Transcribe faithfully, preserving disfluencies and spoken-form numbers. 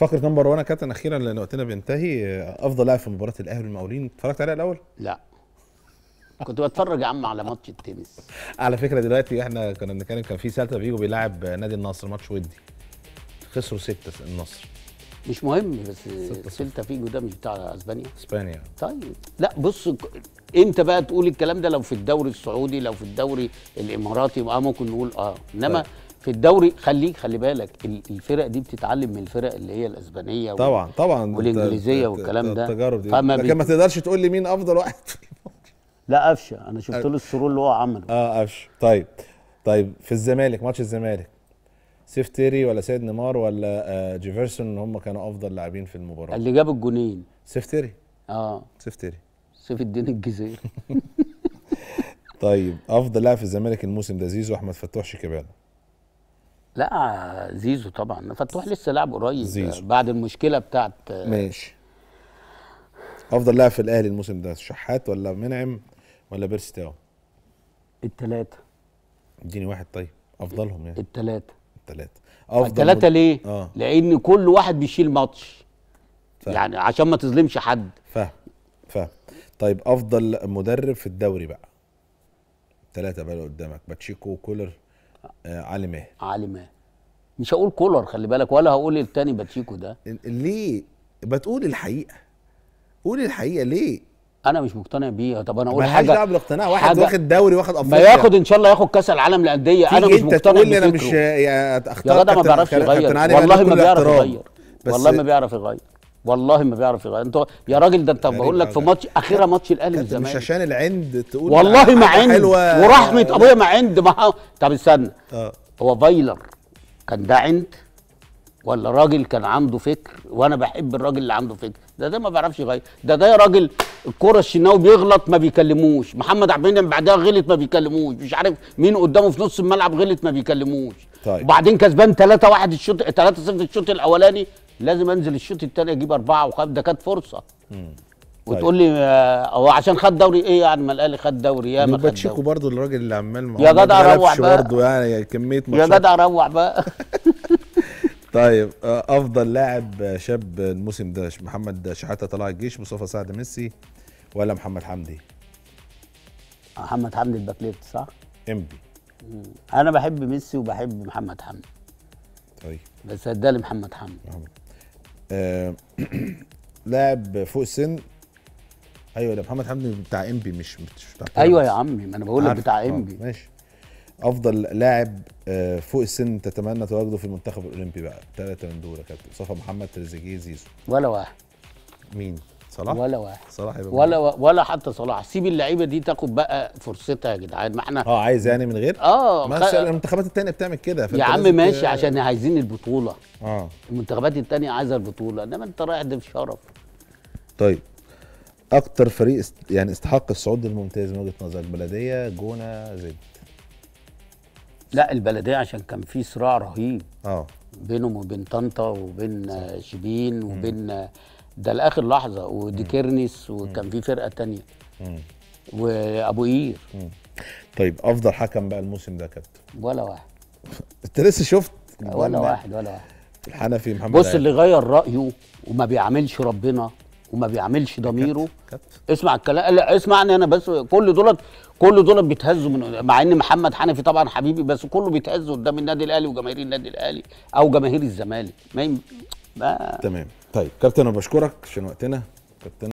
فقره نمبر واحد كابتن اخيرا لان وقتنا بينتهي. افضل لاعب في مباراه الاهلي والمقاولين اتفرجت عليها الاول؟ لا كنت بتفرج يا عم على ماتش التنس. على فكره دلوقتي احنا كنا بنتكلم، كان في سيلتا فيجو بيلاعب نادي النصر ماتش ودي، خسروا ستة النصر. مش مهم، بس سيلتا فيجو ده مش بتاع اسبانيا؟ اسبانيا. طيب لا بص، امتى بقى تقول الكلام ده؟ لو في الدوري السعودي، لو في الدوري الاماراتي اه ممكن نقول اه، انما طيب. في الدوري خليك خلي بالك الفرق دي بتتعلم من الفرق اللي هي الاسبانيه طبعا طبعا والانجليزيه والكلام ده، التجارب دي، لكن بي... ما تقدرش تقول لي مين افضل واحد. لا قفشه، انا شفت له السرور اللي هو عمله. اه قفشه. طيب طيب في الزمالك، ماتش الزمالك، سيف تيري ولا سيد نيمار ولا آه جيفرسون هم كانوا افضل لاعبين في المباراه؟ اللي جاب الجونين سيف تيري. اه سيف تيري، سيف الدين الجزيري. طيب افضل لاعب في الزمالك الموسم ده زيزو احمد فتوح شيكابالا؟ لا زيزو طبعا، فتوح لسه لاعب قريب زيزو بعد المشكله بتاعت. ماشي. افضل لاعب في الاهلي الموسم ده شحات ولا منعم ولا بيرسي تاو؟ الثلاثه. اديني واحد طيب افضلهم يعني. الثلاثه. الثلاثه افضل الثلاثه مد... ليه؟ آه. لان كل واحد بيشيل ماتش، فهم. يعني عشان ما تظلمش حد. فاهم فاهم. طيب افضل مدرب في الدوري بقى، ثلاثه بقى قدامك، باتشيكو، كولر، آه، علي ماهر. علي ماهر. مش هقول كولر خلي بالك، ولا هقول التاني باتشيكو ده. ليه؟ بتقول الحقيقه، قول الحقيقه ليه؟ انا مش مقتنع بيها. طب انا اقول حاجه حاجه، مالهاش دعوه بالاقتناع، واحد واخد دوري واخد افريقيا، ما ياخد ان شاء الله ياخد كاس العالم للانديه، انا مش مقتنع بيه. انا مش يا اختار يا جدع ما بيعرفش يغير، والله ما بيعرف يغير، والله ما بيعرف يغير، والله ما بيعرف يغير. انت يا راجل ده انت بقول لك في ماتش اخيرا ماتش الاهلي والزمالك، مش عشان العند تقول والله ما عند، ورحمه ابويا ما عند. ما طب استنى، اه هو فايلر كان ده عند ولا راجل كان عنده فكر؟ وانا بحب الراجل اللي عنده فكر ده، ده ما بيعرفش يغير. ده ده يا راجل الكوره الشناوي بيغلط ما بيكلموش، محمد عبد المنعم بعدها غلط ما بيكلموش، مش عارف مين قدامه في نص الملعب غلط ما بيكلموش. طيب. وبعدين كسبان ثلاثة واحد الشوط ثلاثة صفر الشوط الاولاني، لازم انزل الشوط الثاني اجيب اربعه وخمسه، ده كانت فرصه. امم طيب. وتقول لي هو عشان خد دوري ايه يعني؟ ما الاهلي خد دوري ياما. خد باتشيكو برضه الراجل اللي عمال يا جدع روح بقى برضه يعني كميه ماتشات، يا جدع روح بقى. طيب افضل لاعب شاب الموسم ده محمد شحاته طلع الجيش، مصطفى سعد ميسي ولا محمد حمدي؟ محمد حمدي الباكليت صح؟ امبي. انا بحب ميسي وبحب محمد حمدي. طيب بس ادالي محمد حمدي. آه لاعب فوق السن. ايوه ده محمد حمدي بتاع امبي مش مش بتاع. ايوه يا عمي ما انا بقول لك بتاع امبي. آه ماشي. افضل لاعب فوق السن تتمنى تواجده في المنتخب الاولمبي بقى، ثلاثه من دول يا كابتن. مصطفى محمد، تريزيجيه، زيزو. ولا واحد. مين؟ صلاح؟ ولا واحد. صلاح يبقى ولا و... ولا حتى صلاح. سيب اللعيبه دي تاخد بقى فرصتها يا جدعان، ما احنا اه عايز يعني من غير اه ما خ... المنتخبات الثانيه بتعمل كده يا عم ماشي ت... عشان عايزين البطوله. اه المنتخبات الثانيه عايزه البطوله، انما انت رايح ده بشرف. طيب اكتر فريق است... يعني استحق الصعود للممتاز من وجهه نظرك، بلديه، جونه، زد؟ لا البلديه عشان كان في صراع رهيب اه بينهم وبين طنطا وبين صح. شبين وبين مم. ده لاخر لحظه، ودي كيرنس وكان في فرقه تانية مم. وابو قير. طيب افضل حكم بقى الموسم ده يا كابتن؟ ولا واحد. انت لسه شفت؟ ولا واحد ولا واحد. الحنفي محمد بص اللي غير رايه وما بيعملش ربنا وما بيعملش ضميره، اسمع الكلام. لا اسمعني انا بس، كل دولت كل دولت بيتهزوا من، مع ان محمد حنفي طبعا حبيبي، بس كله بيتهز قدام النادي الاهلي وجماهير النادي الاهلي او جماهير الزمالك. ما, ما تمام. طيب كابتن انا بشكرك عشان وقتنا كابتن.